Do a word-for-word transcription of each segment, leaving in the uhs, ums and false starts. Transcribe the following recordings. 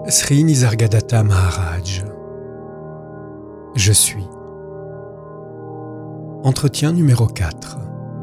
Sri Nisargadatta Maharaj. Je suis. Entretien numéro quatre.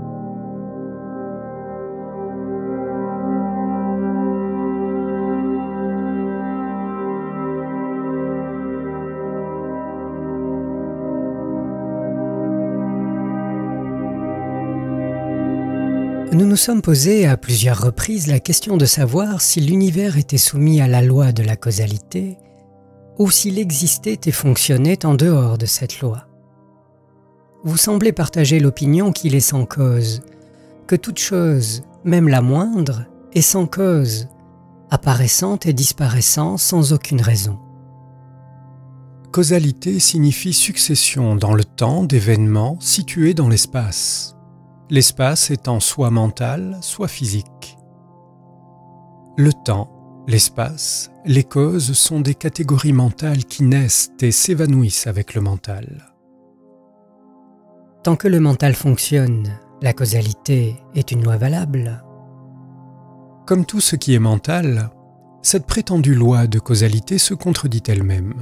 Nous nous sommes posés à plusieurs reprises la question de savoir si l'univers était soumis à la loi de la causalité ou s'il existait et fonctionnait en dehors de cette loi. Vous semblez partager l'opinion qu'il est sans cause, que toute chose, même la moindre, est sans cause, apparaissant et disparaissant sans aucune raison. Causalité signifie succession dans le temps d'événements situés dans l'espace. L'espace étant soit mental, soit physique. Le temps, l'espace, les causes sont des catégories mentales qui naissent et s'évanouissent avec le mental. Tant que le mental fonctionne, la causalité est une loi valable. Comme tout ce qui est mental, cette prétendue loi de causalité se contredit elle-même.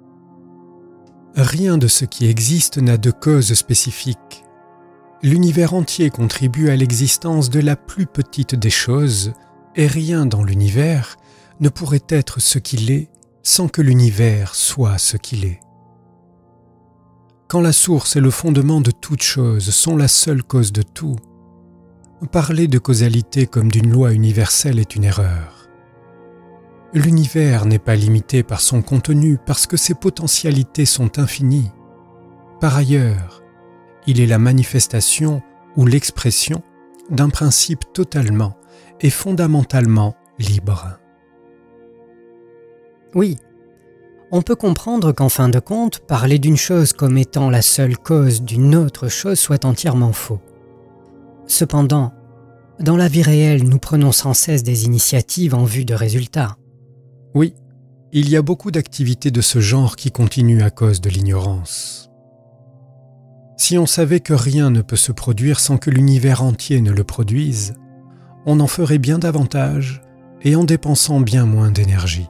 Rien de ce qui existe n'a de cause spécifique. L'univers entier contribue à l'existence de la plus petite des choses, et rien dans l'univers ne pourrait être ce qu'il est sans que l'univers soit ce qu'il est. Quand la source et le fondement de toute chose sont la seule cause de tout, parler de causalité comme d'une loi universelle est une erreur. L'univers n'est pas limité par son contenu parce que ses potentialités sont infinies. Par ailleurs, il est la manifestation ou l'expression d'un principe totalement et fondamentalement libre. Oui, on peut comprendre qu'en fin de compte, parler d'une chose comme étant la seule cause d'une autre chose soit entièrement faux. Cependant, dans la vie réelle, nous prenons sans cesse des initiatives en vue de résultats. Oui, il y a beaucoup d'activités de ce genre qui continuent à cause de l'ignorance. Si on savait que rien ne peut se produire sans que l'univers entier ne le produise, on en ferait bien davantage et en dépensant bien moins d'énergie.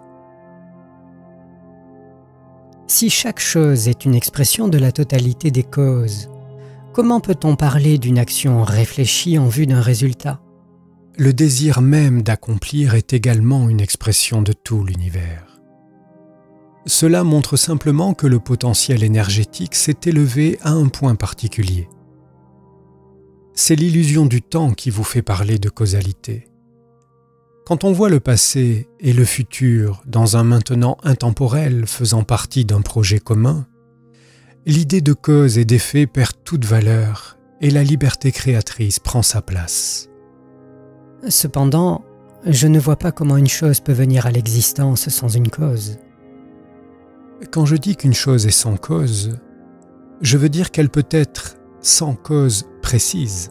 Si chaque chose est une expression de la totalité des causes, comment peut-on parler d'une action réfléchie en vue d'un résultat? Le désir même d'accomplir est également une expression de tout l'univers. Cela montre simplement que le potentiel énergétique s'est élevé à un point particulier. C'est l'illusion du temps qui vous fait parler de causalité. Quand on voit le passé et le futur dans un maintenant intemporel faisant partie d'un projet commun, l'idée de cause et d'effet perd toute valeur et la liberté créatrice prend sa place. Cependant, je ne vois pas comment une chose peut venir à l'existence sans une cause. Quand je dis qu'une chose est sans cause, je veux dire qu'elle peut être sans cause précise.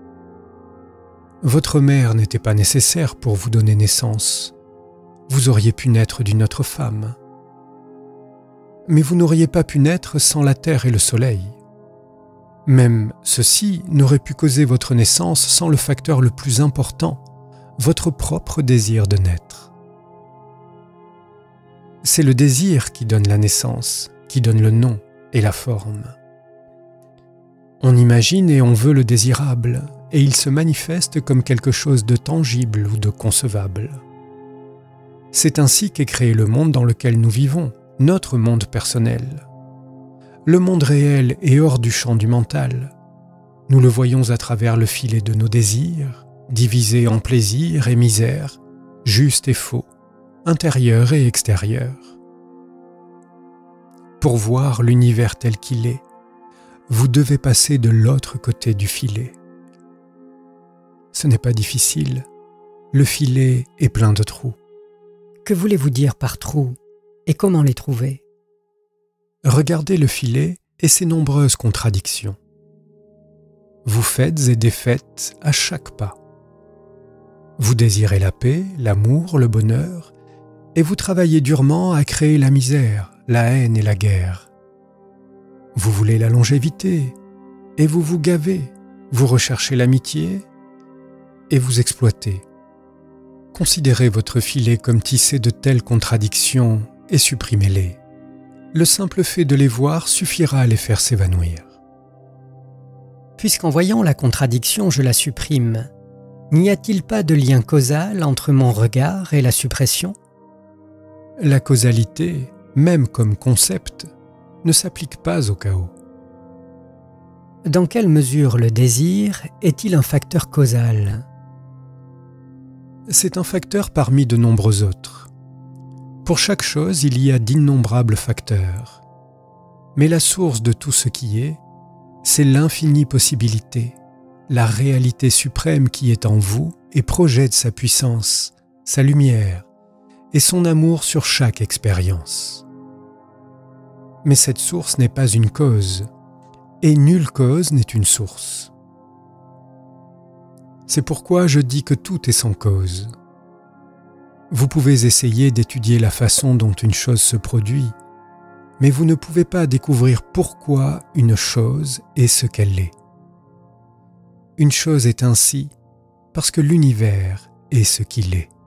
Votre mère n'était pas nécessaire pour vous donner naissance. Vous auriez pu naître d'une autre femme. Mais vous n'auriez pas pu naître sans la terre et le soleil. Même ceci n'aurait pu causer votre naissance sans le facteur le plus important, votre propre désir de naître. C'est le désir qui donne la naissance, qui donne le nom et la forme. On imagine et on veut le désirable, et il se manifeste comme quelque chose de tangible ou de concevable. C'est ainsi qu'est créé le monde dans lequel nous vivons, notre monde personnel. Le monde réel est hors du champ du mental. Nous le voyons à travers le filet de nos désirs, divisés en plaisir et misère, juste et faux, intérieur et extérieur. Pour voir l'univers tel qu'il est, vous devez passer de l'autre côté du filet. Ce n'est pas difficile, le filet est plein de trous. Que voulez-vous dire par trous et comment les trouver? Regardez le filet et ses nombreuses contradictions. Vous faites et défaites à chaque pas. Vous désirez la paix, l'amour, le bonheur, et vous travaillez durement à créer la misère, la haine et la guerre. Vous voulez la longévité, et vous vous gavez, vous recherchez l'amitié, et vous exploitez. Considérez votre filet comme tissé de telles contradictions et supprimez-les. Le simple fait de les voir suffira à les faire s'évanouir. Puisqu'en voyant la contradiction, je la supprime, n'y a-t-il pas de lien causal entre mon regard et la suppression? La causalité, même comme concept, ne s'applique pas au chaos. Dans quelle mesure le désir est-il un facteur causal? C'est un facteur parmi de nombreux autres. Pour chaque chose, il y a d'innombrables facteurs. Mais la source de tout ce qui est, c'est l'infinie possibilité, la réalité suprême qui est en vous et projette sa puissance, sa lumière et son amour sur chaque expérience. Mais cette source n'est pas une cause, et nulle cause n'est une source. C'est pourquoi je dis que tout est sans cause. Vous pouvez essayer d'étudier la façon dont une chose se produit, mais vous ne pouvez pas découvrir pourquoi une chose est ce qu'elle est. Une chose est ainsi parce que l'univers est ce qu'il est.